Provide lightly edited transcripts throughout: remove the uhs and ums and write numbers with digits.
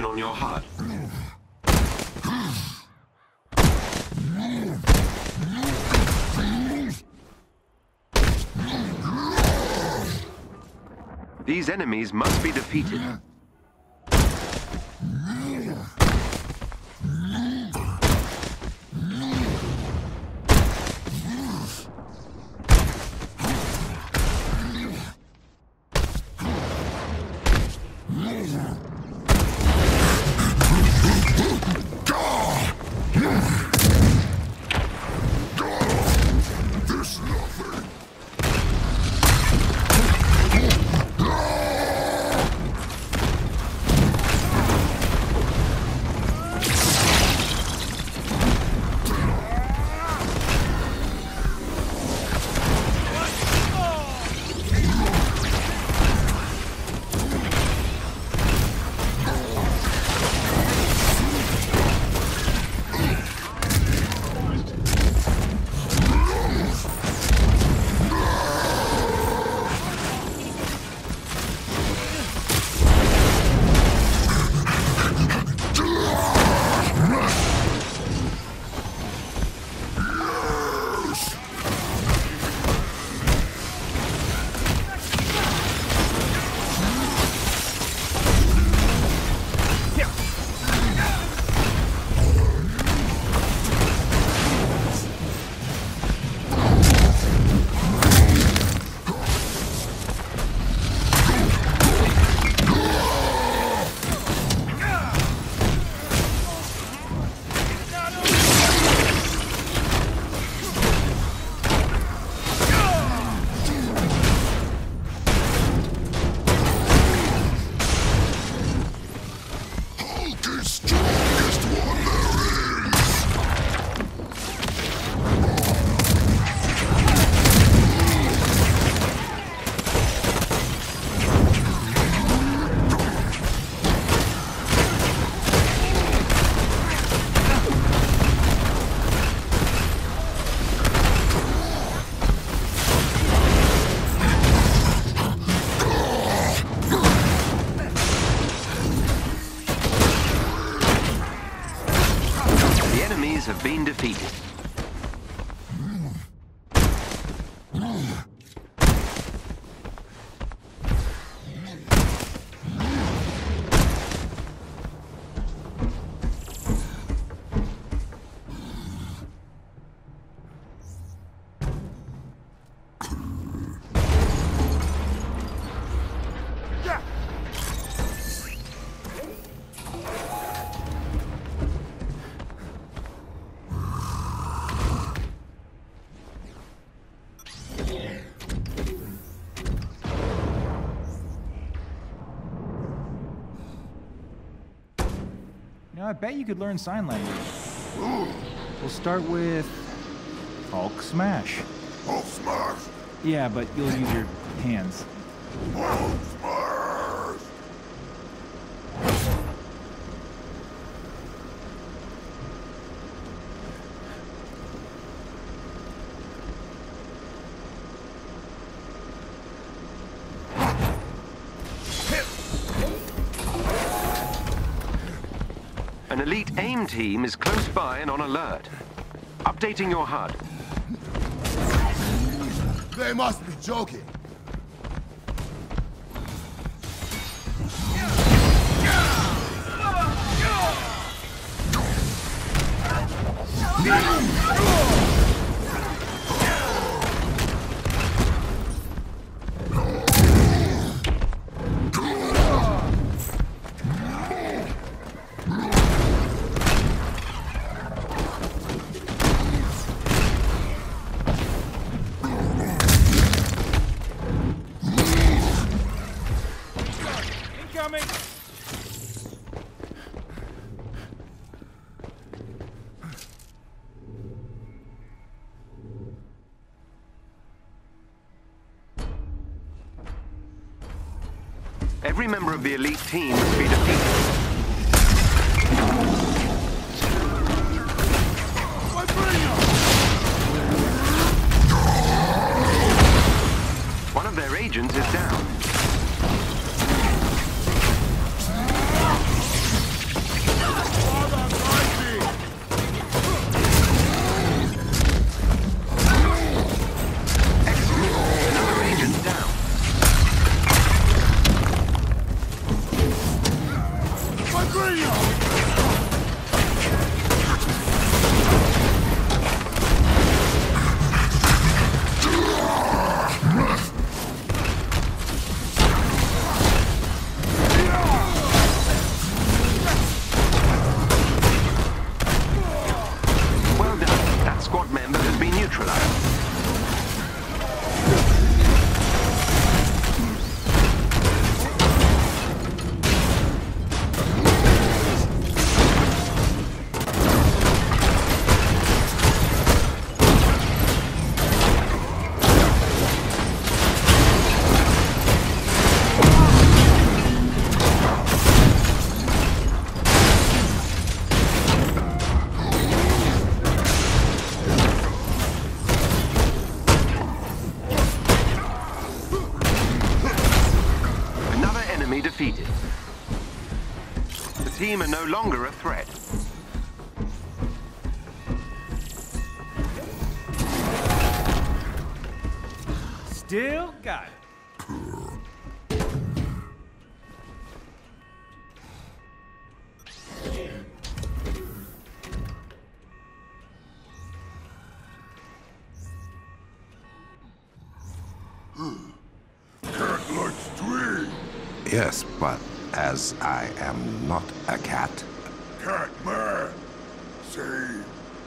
information on your HUD. These enemies must be defeated. Have been defeated. I bet you could learn sign language. We'll start with Hulk Smash. Hulk Smash? Yeah, but you'll use your hands. Hulk Smash! An elite AIM team is close by and on alert. Updating your HUD. They must be joking. Every member of the elite team must be defeated. One of their agents is down. team are no longer a threat. Still got it. Cat likes tree. Yes, but as I am not a cat. Cat man. See?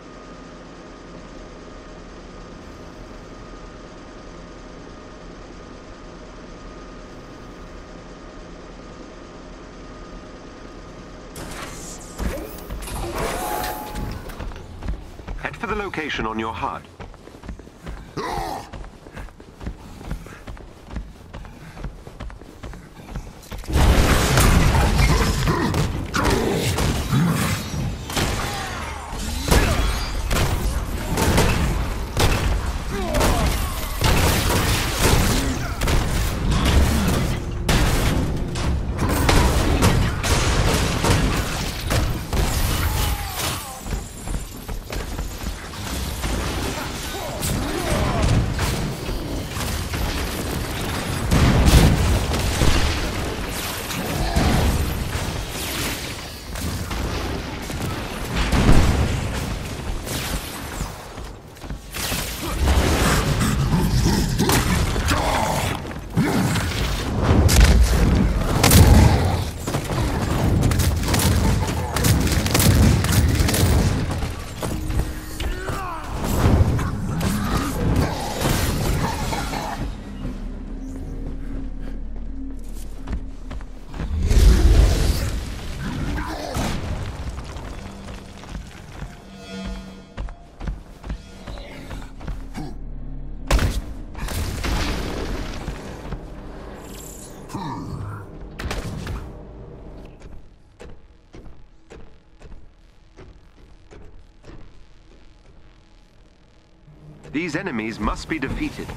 Head for the location on your HUD. These enemies must be defeated.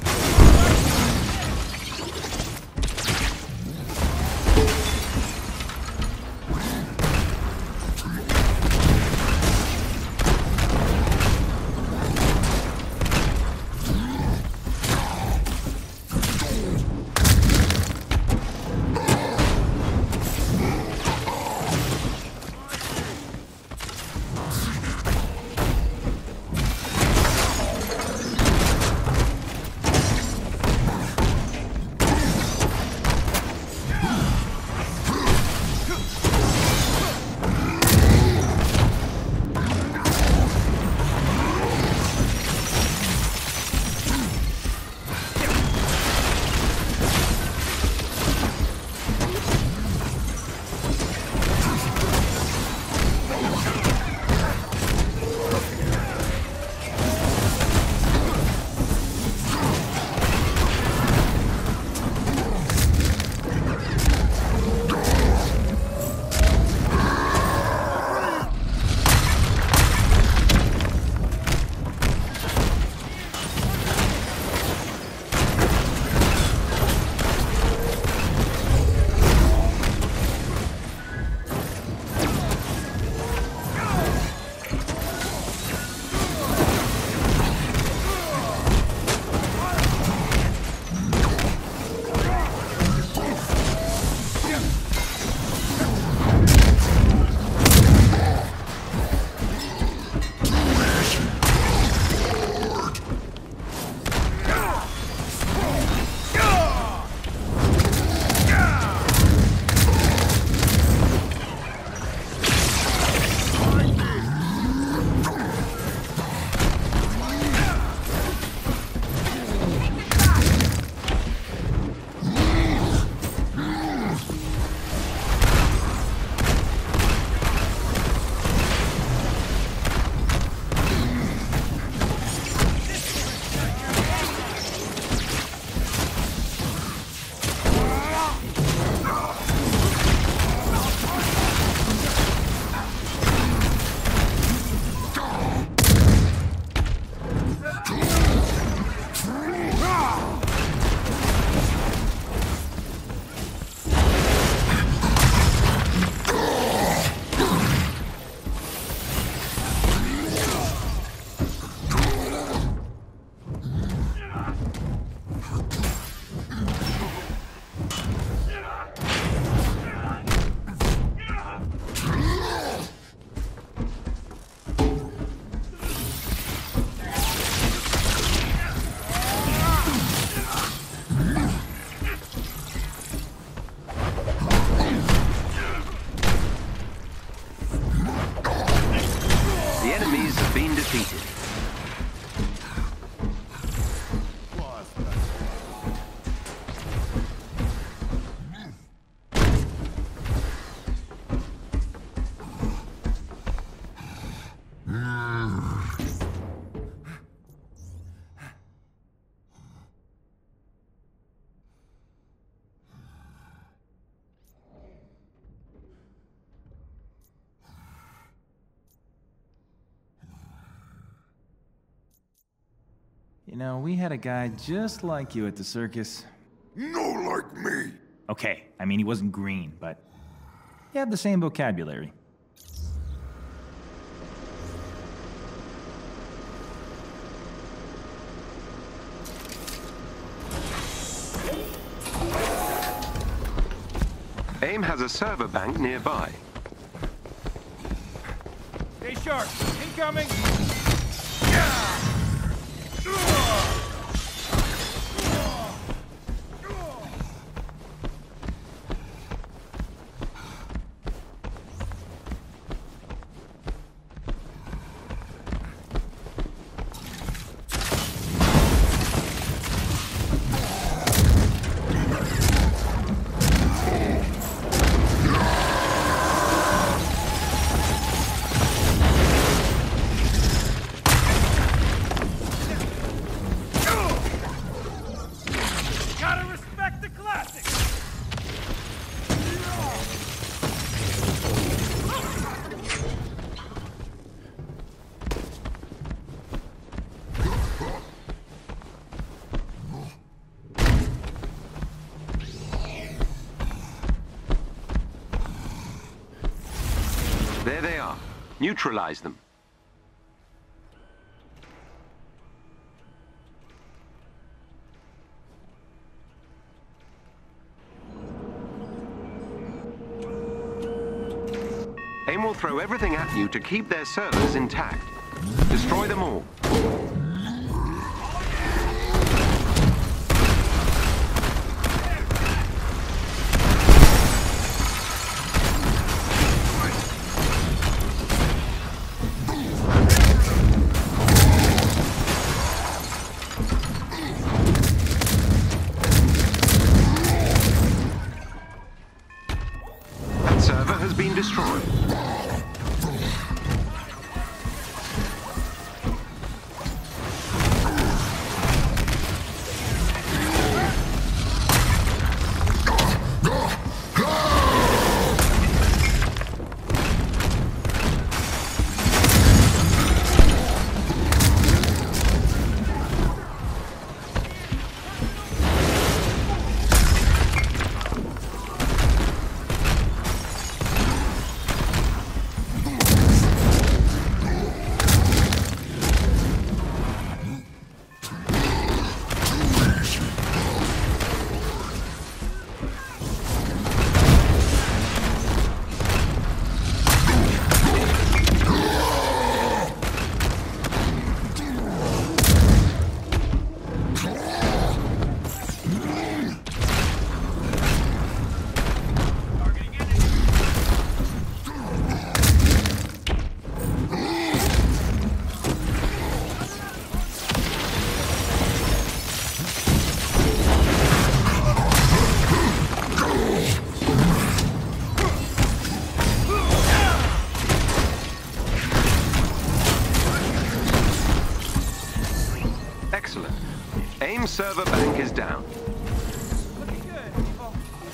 enemies have been defeated. You know, we had a guy just like you at the circus. No like me. Okay, I mean, he wasn't green, but he had the same vocabulary. AIM has a server bank nearby. Stay sharp! Incoming! There they are. Neutralize them. AIM will throw everything at you to keep their servers intact. Destroy them all. That server has been destroyed. Excellent. AIM server bank is down. Looking good, people.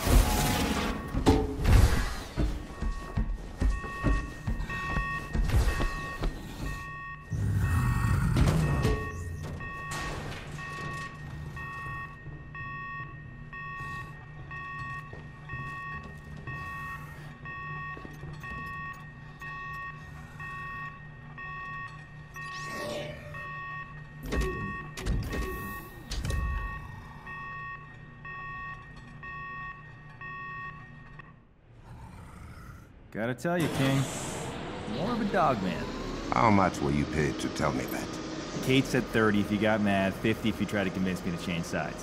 Gotta tell you, King, more of a dog man. How much were you paid to tell me that? Kate said 30 if you got mad, 50 if you tried to convince me to change sides.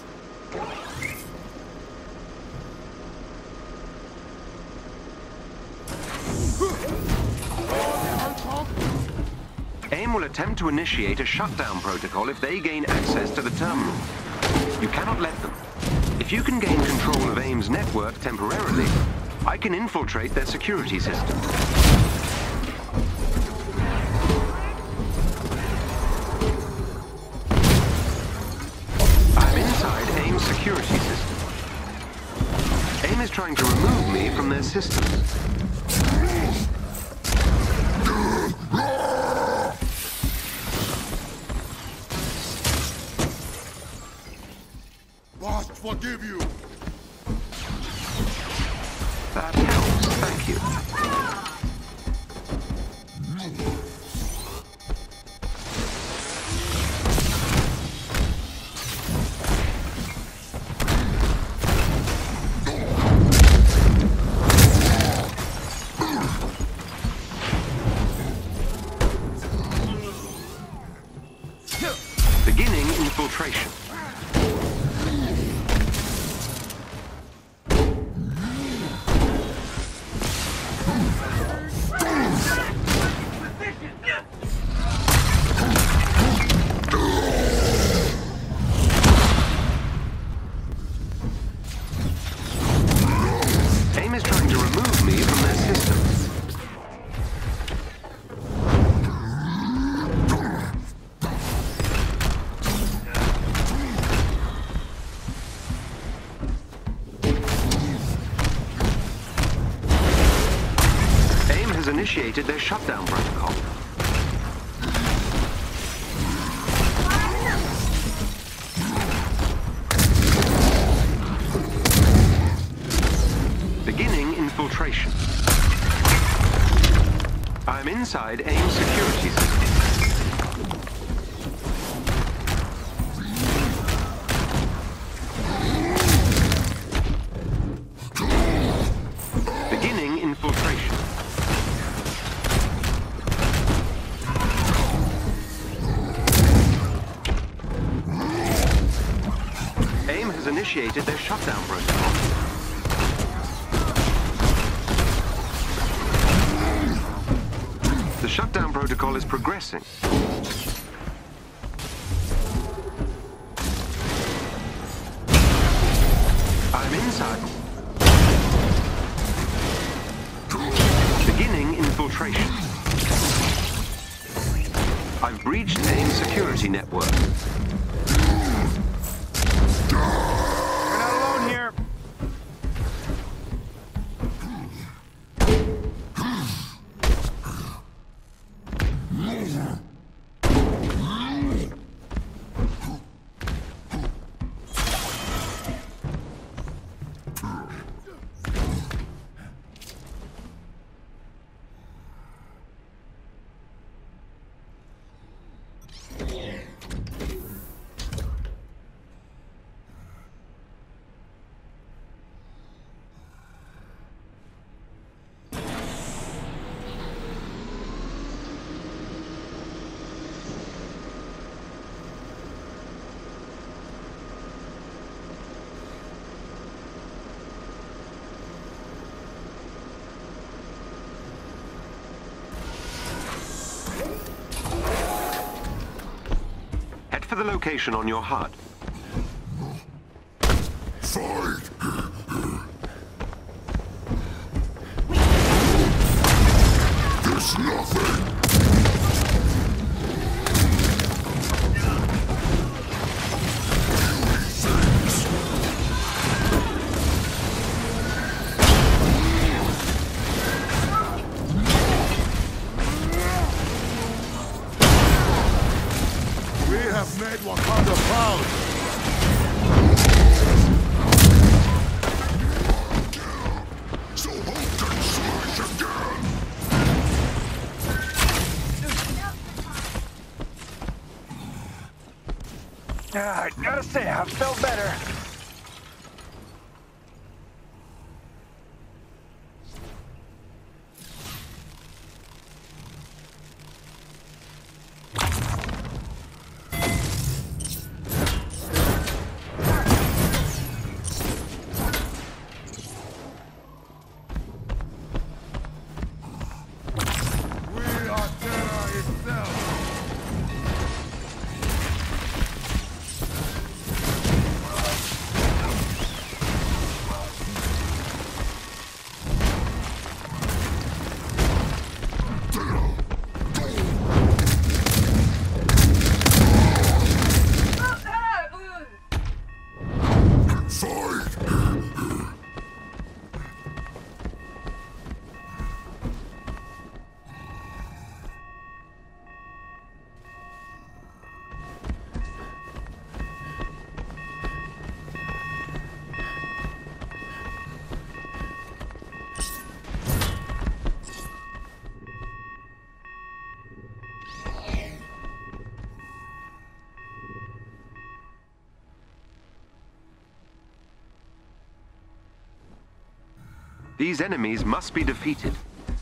AIM will attempt to initiate a shutdown protocol if they gain access to the terminal. You cannot let them. If you can gain control of AIM's network temporarily, I can infiltrate their security system. I'm inside AIM's security system. AIM is trying to remove me from their systems. Must forgive you. That helps, thank you. Beginning infiltration. AIM is trying to remove me from their systems. AIM has initiated their shutdown protocol. Beginning infiltration. I'm inside AIM security system. Beginning infiltration. AIM has initiated their shutdown protocol. The shutdown protocol is progressing. I'm inside. Beginning infiltration. I've breached AIM's security network. You're not alone here. Head for the location on your HUD. Fight. There's nothing. We have made Wakanda proud. So Hulk can smash again. I gotta say, I felt better. We are Terra itself. These enemies must be defeated.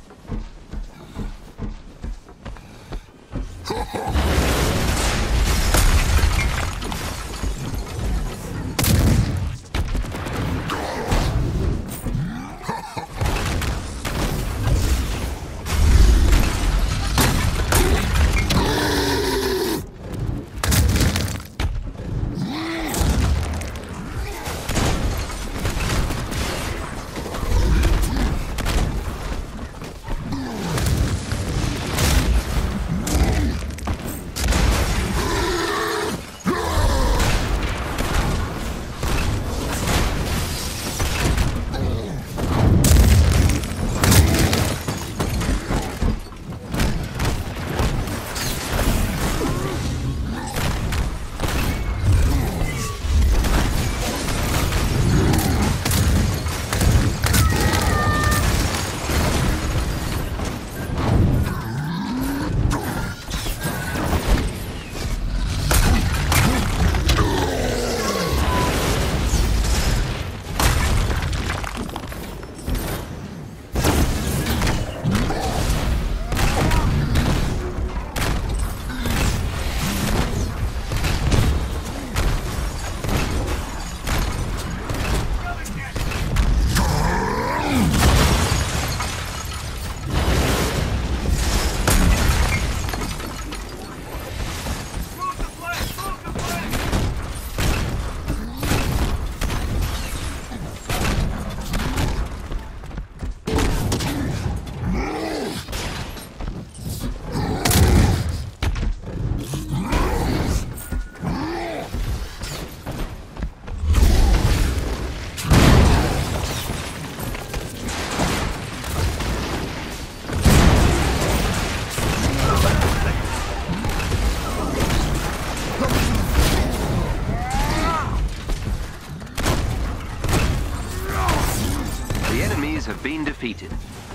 Have been defeated.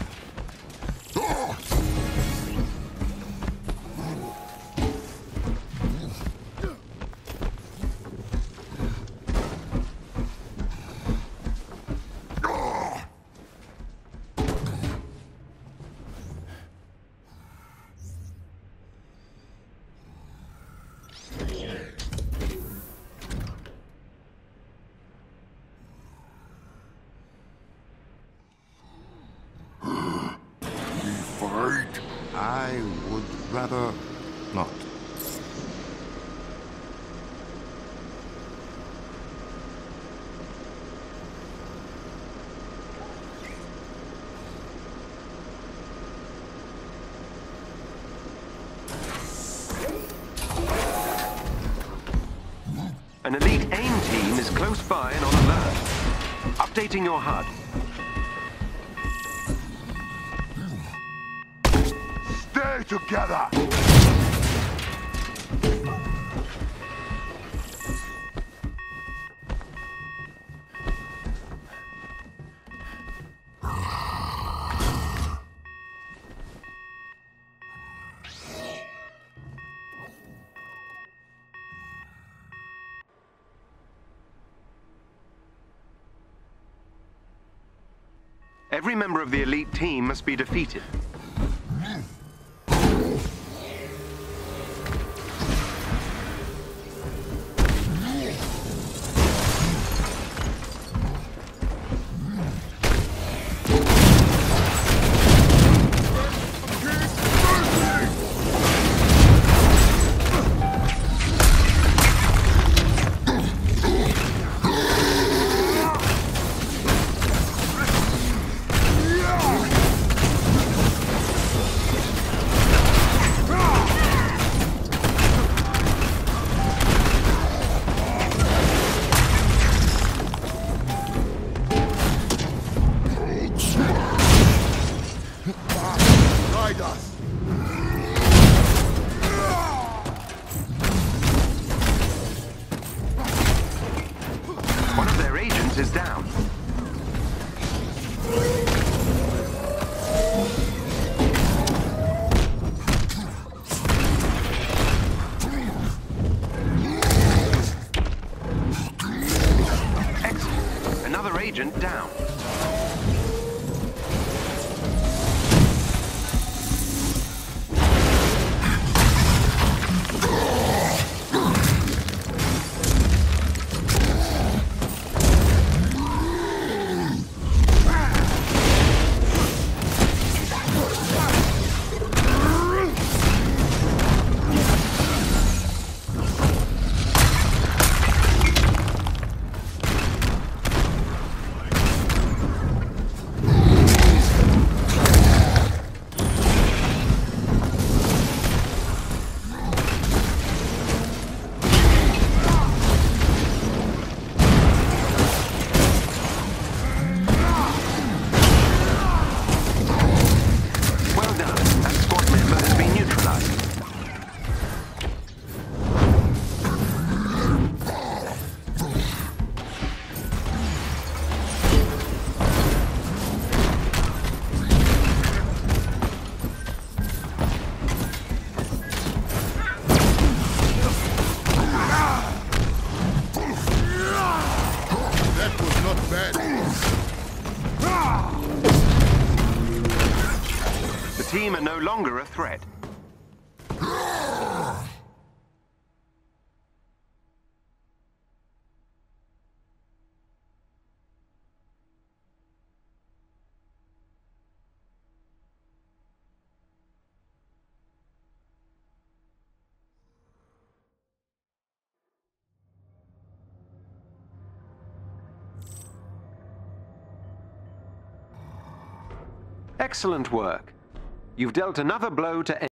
I would rather not. An elite AIM team is close by and on alert. Updating your HUD. Stay together! Every member of the elite team must be defeated. team are no longer a threat. Excellent work. You've dealt another blow to